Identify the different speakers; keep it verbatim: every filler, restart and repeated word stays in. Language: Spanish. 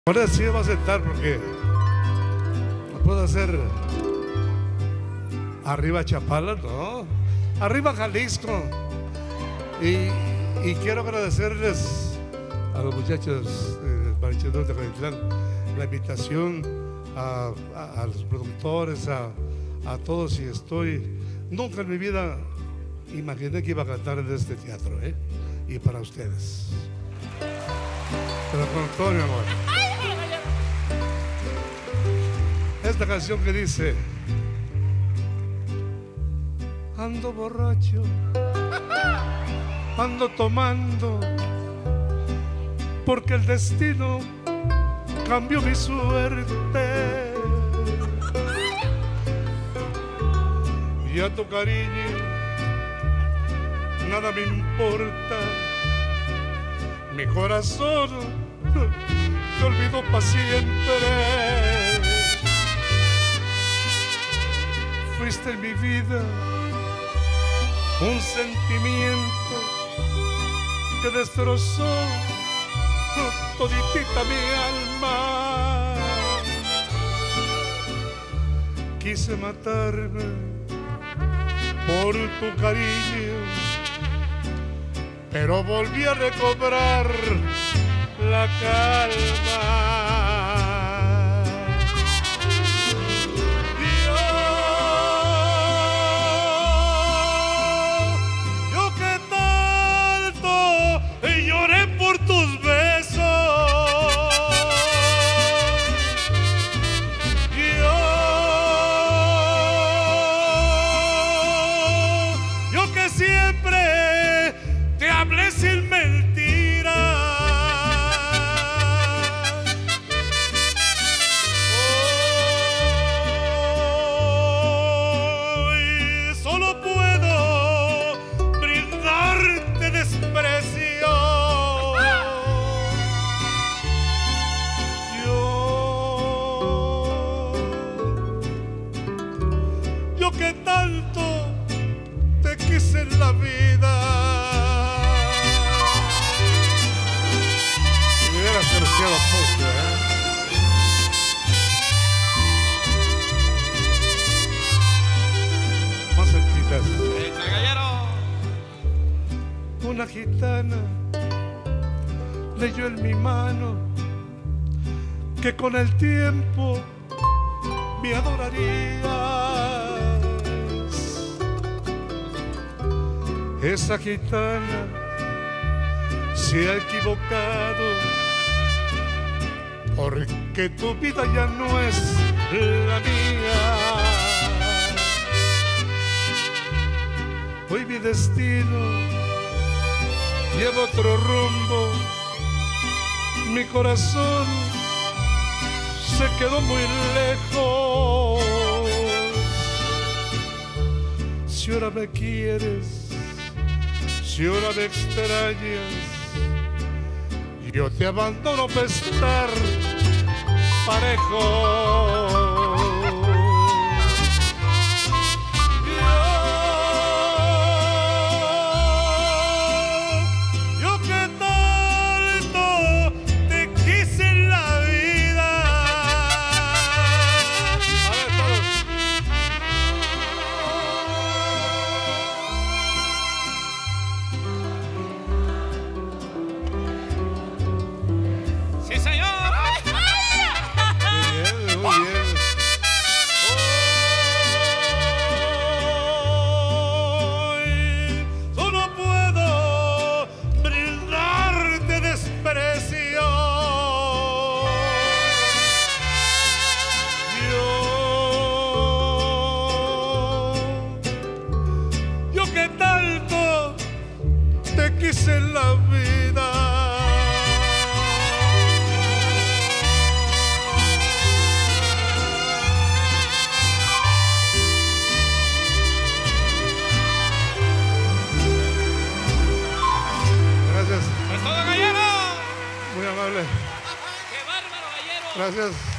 Speaker 1: Ahora sí va a sentar porque no puedo hacer arriba Chapala, no, arriba Jalisco. Y, y quiero agradecerles a los muchachos del Marichedor de Jalitlán la invitación, a, a, a los productores, a, a todos. Y estoy, nunca en mi vida imaginé que iba a cantar en este teatro, ¿eh? Y para ustedes, pero con todo mi amor. Esta canción que dice: ando borracho, ando tomando, porque el destino cambió mi suerte. Y a tu cariño nada me importa, mi corazón te olvidó para siempre. Fuiste en mi vida un sentimiento que destrozó toditita mi alma. Quise matarme por tu cariño, pero volví a recobrar la calma. Siempre te hablé sin mentiras. Hoy solo puedo brindarte desprecio. Yo, yo que tanto te quise en la vida. Si me hubieras conocido mucho, ¿eh? Más cerquitas. Una gitana leyó en mi mano que con el tiempo me adoraría. Esa gitana se ha equivocado, porque tu vida ya no es la mía. Hoy mi destino lleva otro rumbo, mi corazón se quedó muy lejos. Si ahora me quieres, si ahora me extrañas, yo te abandono para estar parejo. Yo, yo que tanto te quise en la vida. A ver, todos.
Speaker 2: ¡Sí, señor!
Speaker 1: Muy bien, muy bien.
Speaker 2: Hoy solo puedo brindarte desprecio. Yo, yo que tanto te quise en la vida.
Speaker 1: Gracias,
Speaker 2: ¡Es todo, Gallero!
Speaker 1: muy amable.
Speaker 2: ¡Qué bárbaro, Gallero!
Speaker 1: Gracias.